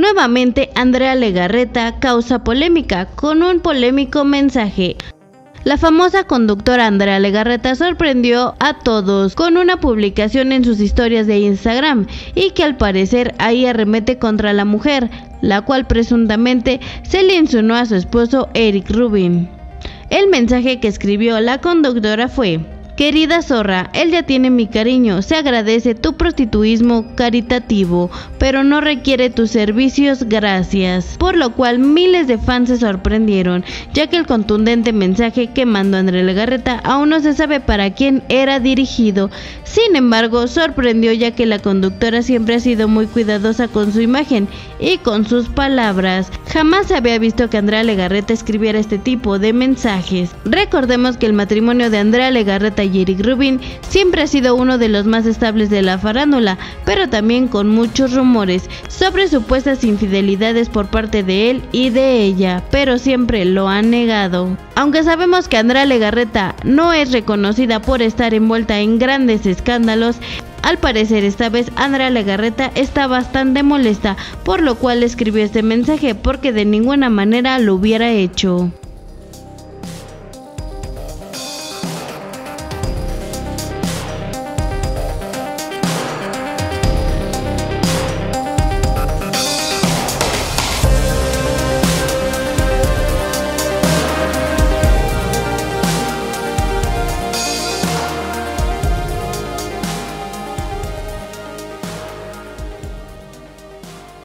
Nuevamente, Andrea Legarreta causa polémica con un polémico mensaje. La famosa conductora Andrea Legarreta sorprendió a todos con una publicación en sus historias de Instagram y que al parecer ahí arremete contra la mujer, la cual presuntamente se le insinuó a su esposo Eric Rubin. El mensaje que escribió la conductora fue: querida zorra, él ya tiene mi cariño, se agradece tu prostituismo caritativo, pero no requiere tus servicios, gracias. Por lo cual miles de fans se sorprendieron, ya que el contundente mensaje que mandó Andrea Legarreta aún no se sabe para quién era dirigido. Sin embargo, sorprendió ya que la conductora siempre ha sido muy cuidadosa con su imagen y con sus palabras. Jamás se había visto que Andrea Legarreta escribiera este tipo de mensajes. Recordemos que el matrimonio de Andrea Legarreta y Eric Rubin siempre ha sido uno de los más estables de la farándula, pero también con muchos rumores sobre supuestas infidelidades por parte de él y de ella, pero siempre lo han negado. Aunque sabemos que Andrea Legarreta no es reconocida por estar envuelta en grandes escándalos, al parecer esta vez Andrea Legarreta está bastante molesta, por lo cual escribió este mensaje porque de ninguna manera lo hubiera hecho.